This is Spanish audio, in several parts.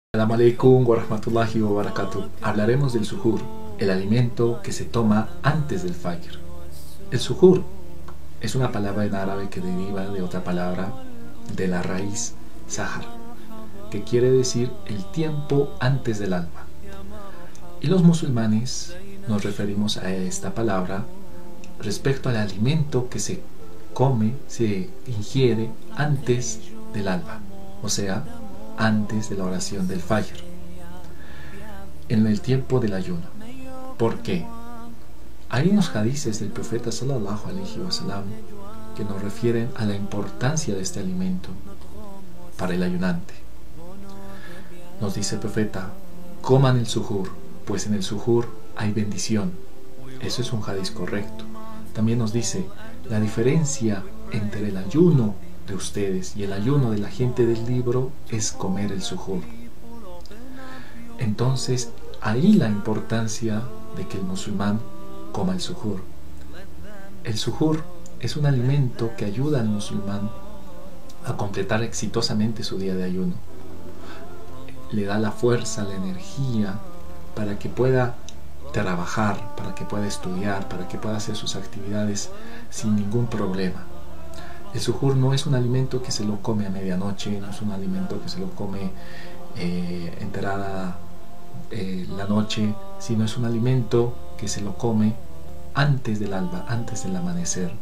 Assalamu alaikum wa rahmatullahi wa barakatuh. Hablaremos del suhur, el alimento que se toma antes del fajr. El suhur es una palabra en árabe que deriva de otra palabra de la raíz sahar, que quiere decir el tiempo antes del alba. Y los musulmanes nos referimos a esta palabra respecto al alimento que se come, se ingiere antes del alba, o sea, antes de la oración del fajr, en el tiempo del ayuno. ¿Por qué? Hay unos hadices del profeta sallallahu alaihi wasallam que nos refieren a la importancia de este alimento para el ayunante. Nos dice el profeta: coman el suhur, pues en el suhur hay bendición. Eso es un hadiz correcto. También nos dice: la diferencia entre el ayuno de ustedes y el ayuno de la gente del libro es comer el suhur. Entonces, ahí la importancia de que el musulmán coma el suhur. El suhur es un alimento que ayuda al musulmán a completar exitosamente su día de ayuno. Le da la fuerza, la energía para que pueda trabajar, para que pueda estudiar, para que pueda hacer sus actividades sin ningún problema. El suhur no es un alimento que se lo come a medianoche, no es un alimento que se lo come entrada la noche, sino es un alimento que se lo come antes del alba, antes del amanecer.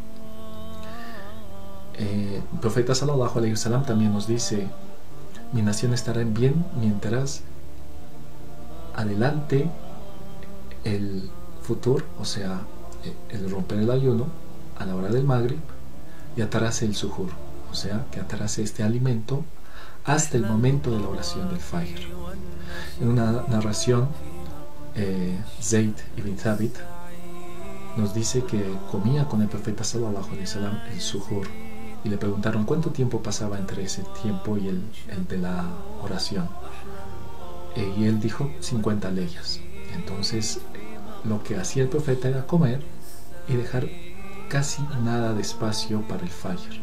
El profeta sallallahu alaihi wasallam también nos dice: mi nación estará en bien mientras adelante el futur, o sea, el romper el ayuno a la hora del maghrib, y atrase el suhur, o sea, que atrase este alimento hasta el momento de la oración del fajr. En una narración, Zayd ibn Thabit nos dice que comía con el profeta sallallahu alaihi wasallam el suhur, y le preguntaron cuánto tiempo pasaba entre ese tiempo y el de la oración, y él dijo 50 leyes. Entonces lo que hacía el profeta era comer y dejar casi nada de espacio para el fajr.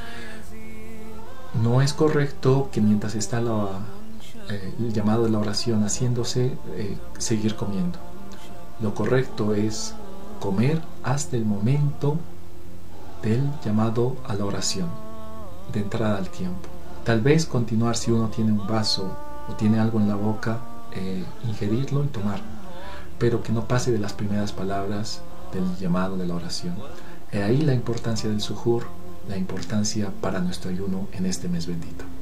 No es correcto que mientras está el llamado de la oración haciéndose, seguir comiendo. Lo correcto es comer hasta el momento del llamado a la oración, de entrada al tiempo. Tal vez continuar, si uno tiene un vaso o tiene algo en la boca, ingerirlo y tomar, pero que no pase de las primeras palabras del llamado de la oración. Ahí la importancia del suhur, la importancia para nuestro ayuno en este mes bendito.